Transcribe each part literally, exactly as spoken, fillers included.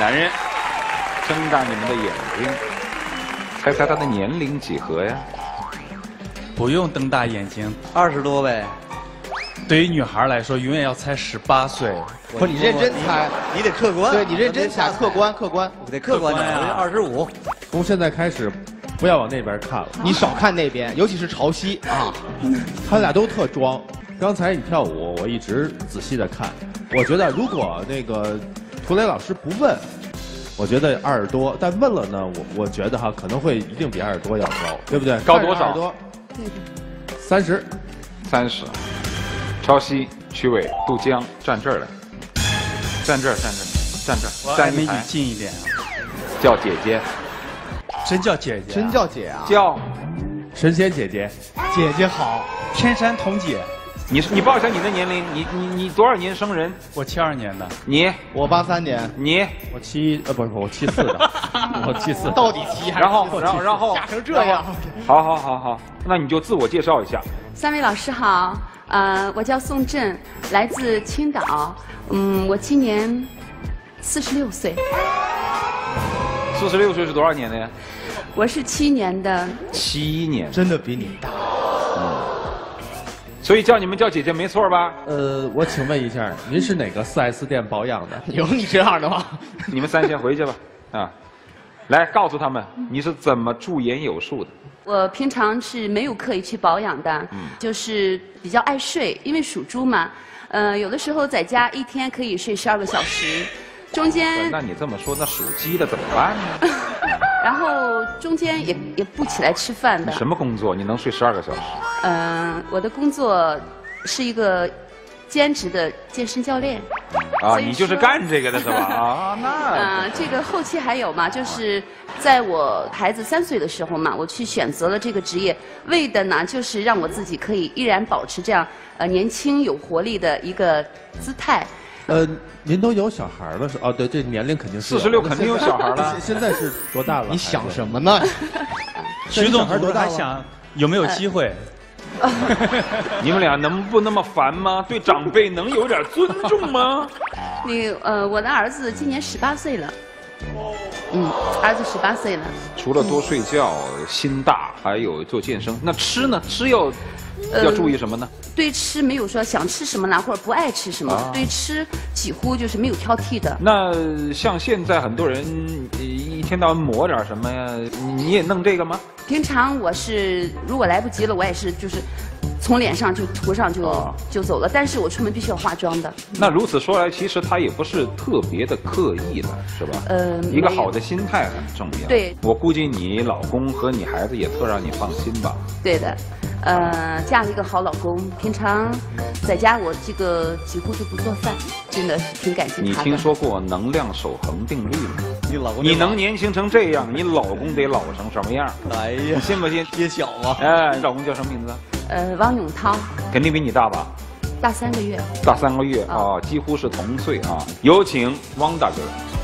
男人，睁大你们的眼睛，猜猜他的年龄几何呀？ 不用瞪大眼睛， 二十多呗。 对于女孩来说，永远要猜十八岁。 不，你认真猜， 你得客观。 对你认真猜，客观客观， 我得客观点。二十五。 从现在开始，不要往那边看了。 你少看那边，尤其是潮汐啊。 他俩都特装。刚才你跳舞，我一直仔细的看。我觉得如果那个涂磊老师不问，我觉得二十多；但问了呢，我我觉得哈可能会一定比二十多要高，对不对？ 高多少？ 多，三十， 三十。超熙、曲伟、杜江站这儿来，站这儿，站这儿，站这儿。 我挨美女近一点啊。 叫姐姐。 真叫姐姐、啊？ 真叫姐啊？ 叫神仙姐姐。 姐姐好， 天山童姐。 你你报一下你的年龄，你你你多少年生人？ 我七二年的。 你？ 我八三年。 你？ 我七呃不是我七四的。我七四。 到底七还是？ 然后然后然后吓成这样。 好好好好，那你就自我介绍一下。 三位老师好，呃，我叫宋振，来自青岛，嗯，我今年四十六岁。 四十六岁是多少年的呀？ 我是七年的。 七年， 真的比你大。 嗯。所以叫你们叫姐姐没错吧？ 呃，我请问一下，您是哪个 四 S 店保养的？ 有你这样的吗？ 你们三先回去吧，啊，来告诉他们你是怎么驻颜有术的。 我平常是没有刻意去保养的，嗯、就是比较爱睡，因为属猪嘛，呃，有的时候在家一天可以睡十二个小时，中间。 那你这么说，那属鸡的怎么办呢？ 然后中间也也不起来吃饭的。 什么工作？你能睡十二个小时？ 嗯、呃，我的工作是一个兼职的健身教练。 啊，你就是干这个的是吧？啊，那。 呃，这个后期还有嘛，就是在我孩子三岁的时候嘛，我去选择了这个职业，为的呢就是让我自己可以依然保持这样呃年轻有活力的一个姿态。 呃，您都有小孩了是？哦，对，这年龄肯定是四十六，肯定有小孩了。 现在是多大了？ 你想什么呢？ 徐总还多大？想有没有机会？ 你们俩能不那么烦吗？对长辈能有点尊重吗？ 那个呃，我的儿子今年十八岁了。嗯，儿子十八岁了。 除了多睡觉、心大，还有做健身。那吃呢？吃要。要注意什么呢？ 对吃没有说想吃什么啦，或者不爱吃什么。啊、对吃几乎就是没有挑剔的。 那像现在很多人一天到晚抹点什么呀？你也弄这个吗？ 平常我是如果来不及了，我也是就是从脸上就涂上就、啊、就走了。但是我出门必须要化妆的。 那如此说来，其实他也不是特别的刻意的，是吧？ 呃， 一个好的心态很重要。 对， 我估计你老公和你孩子也特让你放心吧？ 对的。呃，嫁了一个好老公，平常在家我这个几乎就不做饭，真的是挺感激他的。 你听说过能量守恒定律吗？ 你老公你能年轻成这样，你老公得老成什么样？ 哎呀， 你信不信？ 揭晓啊！ 哎，你老公叫什么名字？ 呃，王永涛。 肯定比你大吧？ 大三个月。 大三个月啊、哦，几乎是同岁啊。有请汪大哥。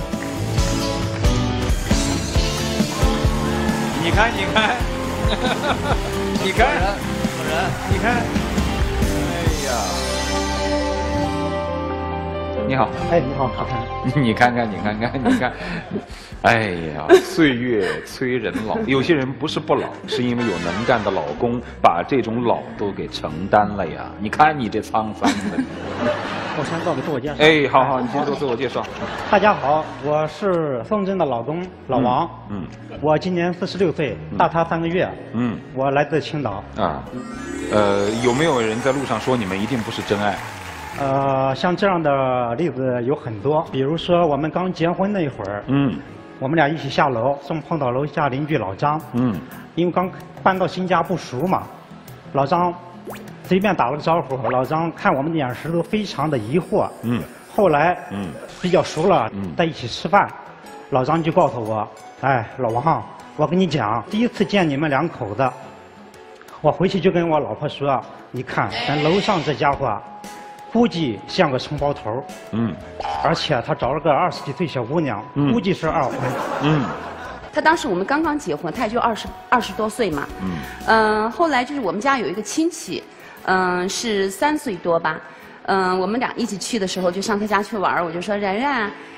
你看，你看。你看，你看，哎呀，你好， 哎，你好，好看， 你看看，你看看，你看，哎呀，岁月催人老，有些人不是不老，是因为有能干的老公把这种老都给承担了呀。你看你这沧桑的。 我先做个自我介绍。 哎，好好，你先做自我介绍。 大家好，我是宋真的老公老王。 嗯。 嗯我今年四十六岁，大他三个月。 嗯。 我来自青岛。 啊。呃，有没有人在路上说你们一定不是真爱？ 呃，像这样的例子有很多，比如说我们刚结婚那一会儿。嗯。我们俩一起下楼，正碰到楼下邻居老张。嗯。因为刚搬到新家不熟嘛，老张。随便打了个招呼，老张看我们的眼神都非常的疑惑。嗯，后来嗯比较熟了，嗯，在一起吃饭，老张就告诉我，哎，老王，我跟你讲，第一次见你们两口子，我回去就跟我老婆说，你看咱楼上这家伙，估计像个承包头。嗯，而且他找了个二十几岁小姑娘，嗯、估计是二婚。嗯。 他当时我们刚刚结婚，他也就二十二十多岁嘛。嗯。嗯、呃，后来就是我们家有一个亲戚。嗯、呃，是三岁多吧，嗯、呃，我们俩一起去的时候就上他家去玩，我就说然然，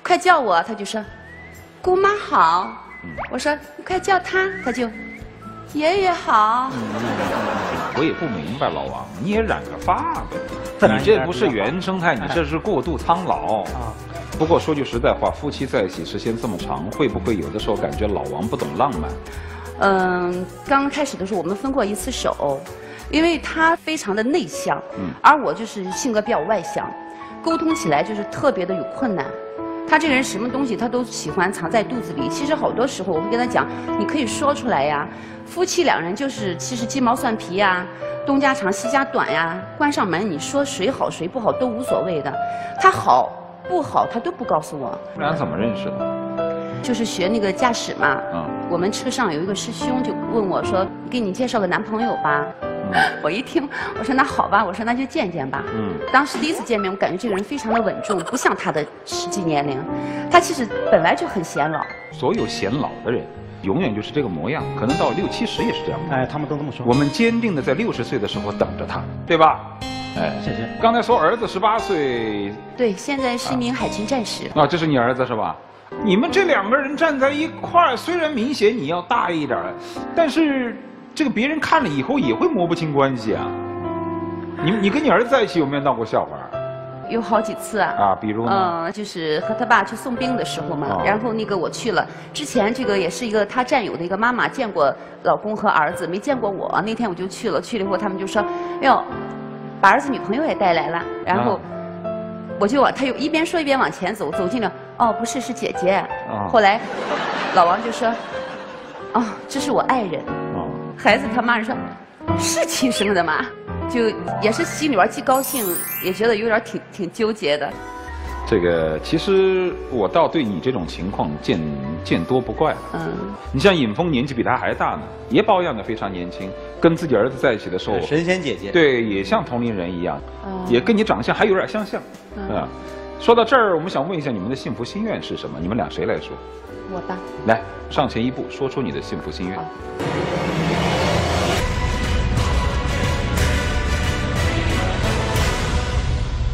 快叫我，他就说，姑妈好。我说你快叫他，他就，爷爷好。 我也不明白，老王，你也染个发呗？你这不是原生态，你这是过度苍老。啊。不过说句实在话，夫妻在一起时间这么长，会不会有的时候感觉老王不懂浪漫？ 嗯，刚开始的时候我们分过一次手，因为他非常的内向，嗯，而我就是性格比较外向，沟通起来就是特别的有困难。他这个人什么东西他都喜欢藏在肚子里，其实好多时候我会跟他讲，你可以说出来呀。夫妻两人就是其实鸡毛蒜皮呀，东家长西家短呀，关上门你说谁好谁不好都无所谓的，他好不好他都不告诉我。 不然怎么认识的？ 就是学那个驾驶嘛，嗯，我们车上有一个师兄就问我说，给你介绍个男朋友吧。嗯、我一听，我说那好吧，我说那就见见吧。嗯，当时第一次见面，我感觉这个人非常的稳重，不像他的实际年龄，他其实本来就很显老。 所有显老的人，永远就是这个模样，可能到六七十也是这样的。 哎，他们都这么说。 我们坚定的在六十岁的时候等着他，对吧？ 哎，谢谢。 刚才说儿子十八岁， 对，现在是一名海军战士。 啊，这是你儿子是吧？你们这两个人站在一块儿，虽然明显你要大一点，但是这个别人看了以后也会摸不清关系啊。你你跟你儿子在一起有没有闹过笑话？ 有好几次啊。 啊，比如呢？ 嗯，就是和他爸去送兵的时候嘛，哦、然后那个我去了，之前这个也是一个他战友的一个妈妈见过老公和儿子，没见过我。那天我就去了，去了以后他们就说，哎呦，把儿子女朋友也带来了，然后。啊我就往他又一边说一边往前走，走进了哦，不是，是姐姐。哦、后来，老王就说：“哦，这是我爱人。”哦，孩子他妈说：“是亲生的吗？”就也是心里边既高兴，也觉得有点挺挺纠结的。 这个其实我倒对你这种情况见见多不怪了。嗯，你像尹峰年纪比他还大呢，也保养的非常年轻，跟自己儿子在一起的时候， 神仙姐姐， 对，也像同龄人一样，嗯、也跟你长相还有点相像。嗯，啊，说到这儿，我们想问一下你们的幸福心愿是什么？你们俩谁来说？ 我吧。 来，上前一步，说出你的幸福心愿。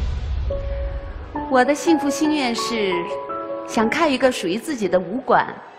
我的幸福心愿是，想开一个属于自己的武馆，